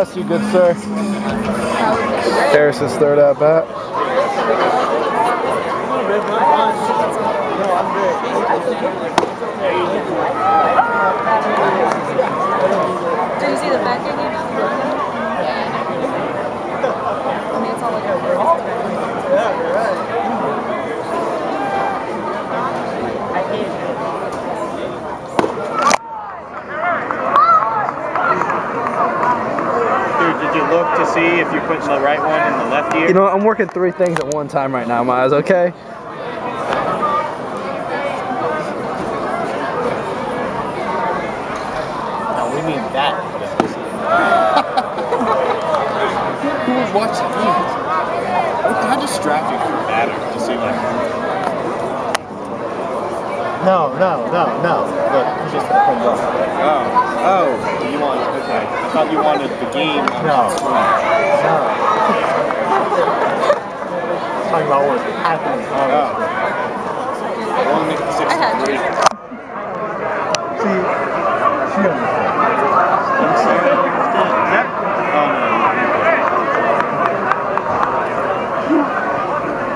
bless you, good sir. Harisis' third at bat. Did you see the back end? I mean, it's all like Dude, did you look to see if you're putting the right one in the left ear? You know, I'm working 3 things at one time right now, Miles, okay? No, we mean that. Who would watch these? How distracting for a batter to see like. No. Look, he's just gonna come up. Oh, you want? Okay. I thought you wanted the game. No. Talking about what's happening. We'll make it 6-3. See, she understands. Oh no.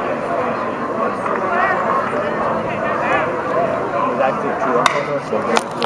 That's it too.